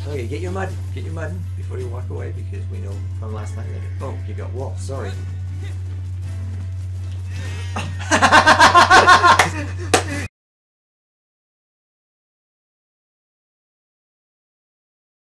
Okay, get your mud before you walk away, because we know from last night that. Oh, you got wall. Sorry.